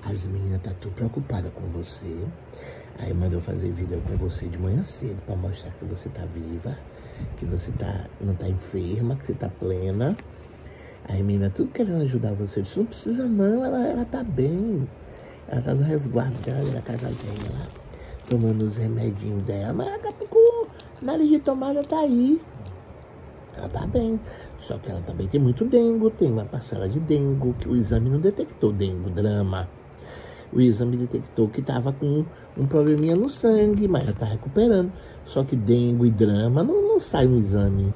As meninas tá tudo preocupada com você. Aí mandou fazer vídeo com você de manhã cedo pra mostrar que você tá viva, que você não tá enferma, que você tá plena. Aí menina tudo querendo ajudar você. Eu disse, não precisa não, ela tá bem. Ela tá no resguardo dela, na casa dela, tomando os remedinhos dela. Mas ela tá com nariz de tomada, tá aí. Ela tá bem. Só que ela também tem muito dengue, tem uma parcela de dengue, que o exame não detectou dengue, drama. O exame detectou que tava com um probleminha no sangue, mas ela tá recuperando. Só que dengue e drama não sai no exame.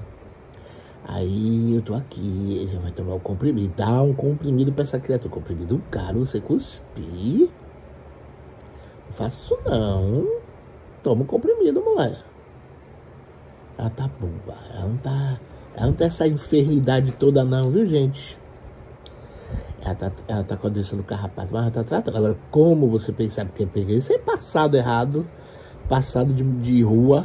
Aí eu tô aqui, já vai tomar o comprimido. Dá um comprimido pra essa criatura. Comprimido caro, você cuspir. Não faço isso não. Toma o comprimido, mulher. Ela tá boa. Ela não tá essa enfermidade toda não, viu, gente? Ela tá com a doença do carrapato, mas ela tá tratando. Agora, como você pensava que ia pegar isso? É passado errado. Passado de rua.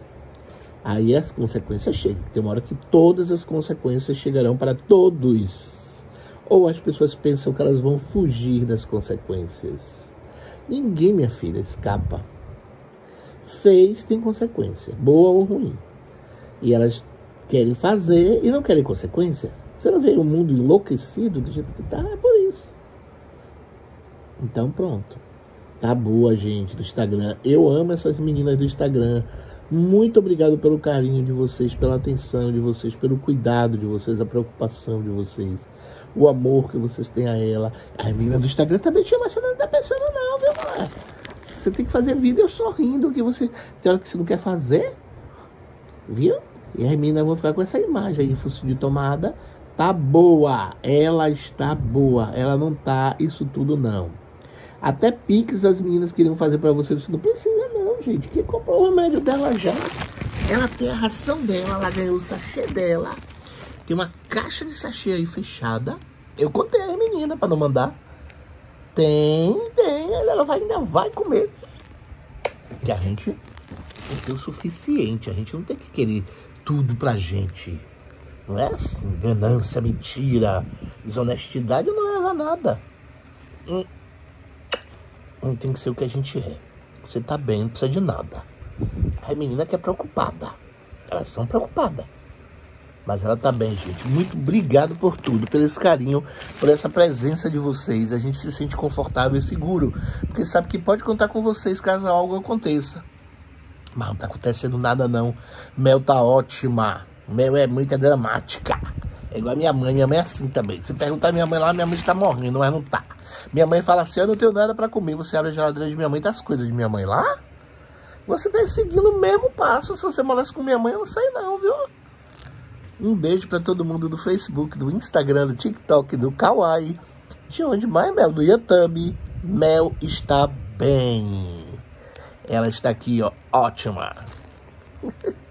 Aí as consequências chegam. Tem uma hora que todas as consequências chegarão para todos. Ou as pessoas pensam que elas vão fugir das consequências. Ninguém, minha filha, escapa. Fez, tem consequência, boa ou ruim. E elas querem fazer e não querem consequências. Você não vê o mundo enlouquecido do jeito que tá? É por isso. Então pronto. Tá boa, gente, do Instagram. Eu amo essas meninas do Instagram. Muito obrigado pelo carinho de vocês, pela atenção de vocês, pelo cuidado de vocês, a preocupação de vocês, o amor que vocês têm a ela. A menina do Instagram também chama, você não tá pensando não, viu, mulher? Você tem que fazer vídeo sorrindo, que você tem hora que você não quer fazer, viu? E as meninas vão ficar com essa imagem aí, fosse de tomada. Tá boa, ela está boa, ela não tá isso tudo não. Até Pix as meninas queriam fazer pra você, você não precisa não, gente, que comprou o remédio dela já. Ela tem a ração dela, ela ganhou o sachê dela. Tem uma caixa de sachê aí fechada. Eu contei a menina pra não mandar. Tem, ela ainda vai comer. Que a gente não tem o suficiente, a gente não tem que querer tudo pra gente. Não é assim, ganância, mentira, desonestidade não leva a nada. Não tem que ser o que a gente é. Você tá bem, não precisa de nada. A menina que é preocupada. Elas são preocupadas. Mas ela tá bem, gente. Muito obrigado por tudo, pelo esse carinho, por essa presença de vocês. A gente se sente confortável e seguro, porque sabe que pode contar com vocês caso algo aconteça. Mas não tá acontecendo nada não. Mel tá ótima. Mel é muito dramática. É igual a minha mãe é assim também. Se perguntar a minha mãe lá, minha mãe está morrendo, mas não tá. Minha mãe fala assim, eu não tenho nada pra comer. Você abre a geladeira de minha mãe, tá as coisas de minha mãe lá? Você tá seguindo o mesmo passo. Se você morasse com minha mãe, eu não sei não, viu? Um beijo pra todo mundo do Facebook, do Instagram, do TikTok, do Kawaii. De onde mais, Mel? Do YouTube. Mel está bem. Ela está aqui, ó, ótima.